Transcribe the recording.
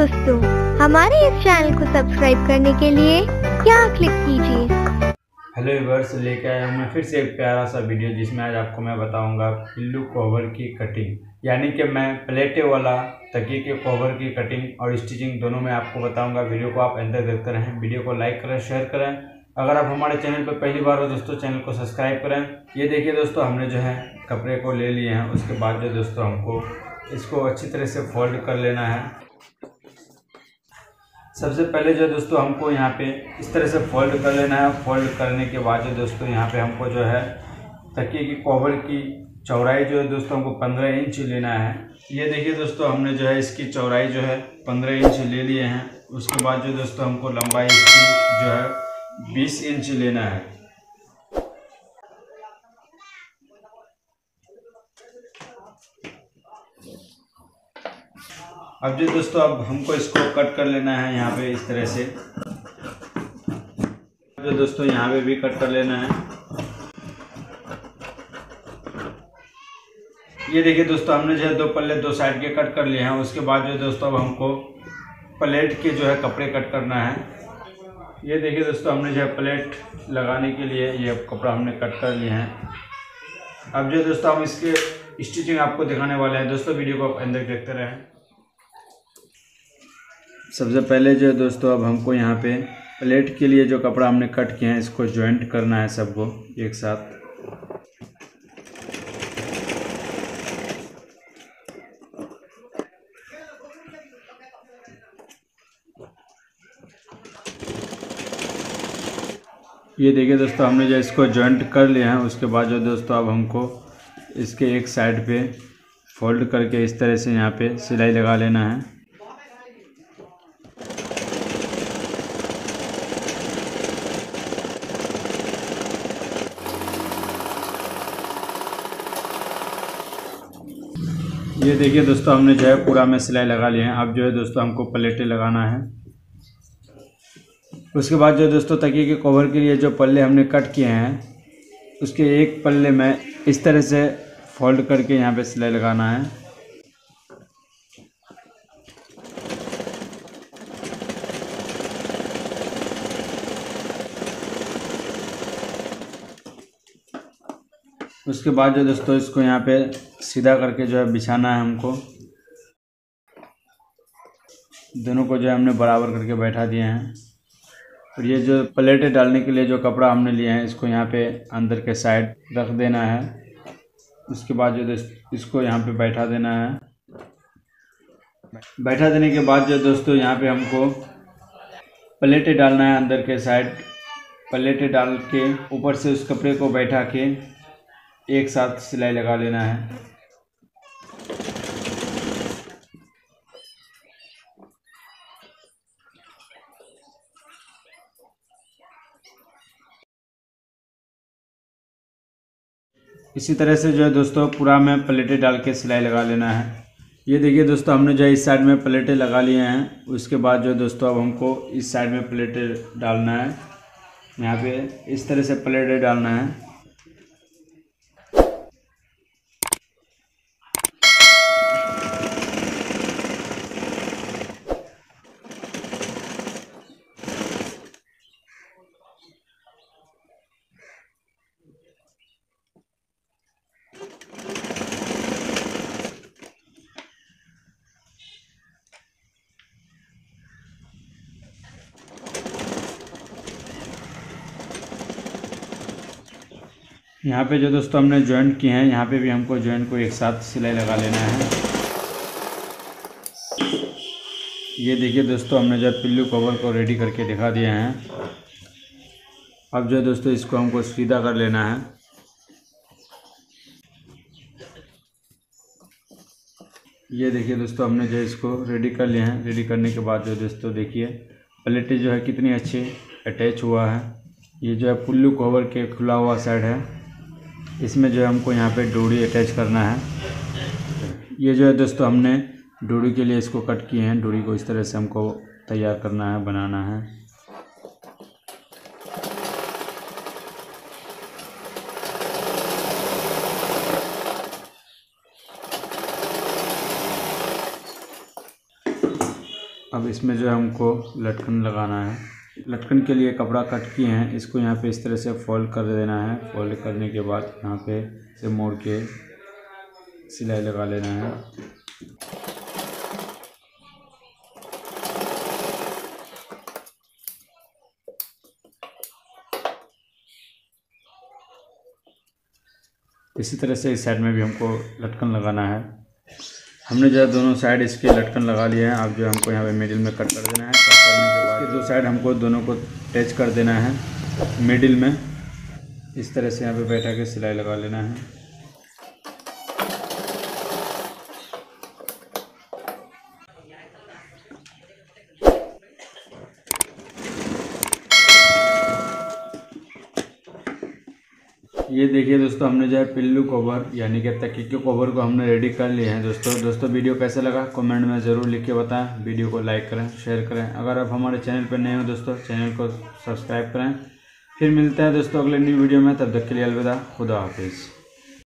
दोस्तों, हमारे इस चैनल को सब्सक्राइब करने के लिए यहाँ क्लिक कीजिए। हेलो व्यूअर्स, लेके आया हूँ मैं फिर से एक प्यारा सा वीडियो जिसमें आज आपको मैं बताऊंगा पिल्लू कवर की कटिंग, यानी कि मैं प्लेटे वाला तकिए के कवर की कटिंग और स्टिचिंग दोनों में आपको बताऊंगा। वीडियो को आप अंत तक देखते रहें। वीडियो को लाइक करें, शेयर करें। अगर आप हमारे चैनल पर पहली बार हो दोस्तों, चैनल को सब्सक्राइब करें। ये देखिए दोस्तों, हमने जो है कपड़े को ले लिए हैं। उसके बाद जो दोस्तों हमको इसको अच्छी तरह से फोल्ड कर लेना है। सबसे पहले जो दोस्तों हमको यहाँ पे इस तरह से फोल्ड कर लेना है। फोल्ड करने के बाद जो दोस्तों यहाँ पे हमको जो है तकिए की कवर की चौड़ाई जो है दोस्तों हमको 15 इंच लेना है। ये देखिए दोस्तों, हमने जो है इसकी चौड़ाई जो है 15 इंच ले लिए हैं। उसके बाद जो दोस्तों हमको लंबाई इसकी जो है 20 इंच लेना है। अब जो दोस्तों अब हमको इसको कट कर लेना है यहाँ पे इस तरह से। जो दोस्तों यहाँ पे भी कट कर लेना है। ये देखिए दोस्तों, हमने जो है दो पल्ले दो साइड के कट कर लिए हैं। उसके बाद जो दोस्तों अब हमको प्लेट के जो है कपड़े कट करना है। ये देखिए दोस्तों, हमने जो है प्लेट लगाने के लिए ये कपड़ा हमने कट कर लिए हैं। अब जो दोस्तों हम इसके स्टिचिंग आपको दिखाने वाले हैं। दोस्तों वीडियो को आप अंदर देखते रहें। सबसे पहले जो दोस्तों अब हमको यहाँ पे प्लेट के लिए जो कपड़ा हमने कट किया है इसको जॉइंट करना है सबको एक साथ। ये देखिए दोस्तों, हमने जो इसको जॉइंट कर लिया है। उसके बाद जो दोस्तों अब हमको इसके एक साइड पे फोल्ड करके इस तरह से यहाँ पे सिलाई लगा लेना है। ये देखिए दोस्तों, हमने जो है पूरा में सिलाई लगा लिए हैं। अब जो है दोस्तों हमको प्लेटें लगाना है। उसके बाद जो दोस्तों तकिए के कवर के लिए जो पल्ले हमने कट किए हैं उसके एक पल्ले में इस तरह से फोल्ड करके यहाँ पे सिलाई लगाना है। उसके बाद जो दोस्तों इसको यहाँ पे सीधा करके जो है बिछाना है हमको। दोनों को जो है हमने बराबर करके बैठा दिए हैं। और ये जो प्लेटें डालने के लिए जो कपड़ा हमने लिए हैं इसको यहाँ पे अंदर के साइड रख देना है। उसके बाद जो इसको यहाँ पे बैठा देना है। बैठा देने के बाद जो दोस्तों यहाँ पे हमको प्लेटें डालना है अंदर के साइड। प्लेटें डाल के ऊपर से उस कपड़े को बैठा के एक साथ सिलाई लगा लेना है। इसी तरह से जो है दोस्तों पूरा में प्लेटें डाल के सिलाई लगा लेना है। ये देखिए दोस्तों, हमने जो है इस साइड में प्लेटें लगा लिए हैं। उसके बाद जो दोस्तों अब हमको इस साइड में प्लेटें डालना है। यहाँ पे इस तरह से प्लेटें डालना है। यहाँ पे जो दोस्तों हमने जॉइंट किए हैं यहाँ पे भी हमको जॉइंट को एक साथ सिलाई लगा लेना है। ये देखिए दोस्तों, हमने जो पिल्लू कवर को रेडी करके दिखा दिया है। अब जो दोस्तों इसको हमको सीधा कर लेना है। ये देखिए दोस्तों, हमने जो इसको रेडी कर लिया है। रेडी करने के बाद जो दोस्तों देखिए प्लेटें जो है कितनी अच्छी अटैच हुआ है। ये जो है पिल्लू कवर के खुला हुआ साइड है। इसमें जो है हमको यहाँ पे डोरी अटैच करना है। ये जो है दोस्तों हमने डोरी के लिए इसको कट किए हैं। डोरी को इस तरह से हमको तैयार करना है, बनाना है। अब इसमें जो है हमको लटकन लगाना है। लटकन के लिए कपड़ा कट किए हैं, इसको यहाँ पे इस तरह से फोल्ड कर देना है। फोल्ड करने के बाद यहाँ पे से मोड़ के सिलाई लगा लेना है। इसी तरह से इस साइड में भी हमको लटकन लगाना है। हमने जो है दोनों साइड इसके लटकन लगा लिए हैं। अब जो हमको यहाँ पे मिडिल में कट कर देना है। कट करने के बाद दो साइड हमको दोनों को अटैच कर देना है मिडिल में। इस तरह से यहाँ पे बैठा के सिलाई लगा लेना है। ये देखिए दोस्तों, हमने जो है पिल्लू कवर यानी कि तकिए के कवर को हमने रेडी कर लिए हैं। दोस्तों वीडियो कैसा लगा कमेंट में ज़रूर लिख के बताएं। वीडियो को लाइक करें, शेयर करें। अगर आप हमारे चैनल पर नए हो दोस्तों, चैनल को सब्सक्राइब करें। फिर मिलते हैं दोस्तों अगले न्यू वीडियो में। तब तक के लिए अलविदा, खुदा हाफिज़।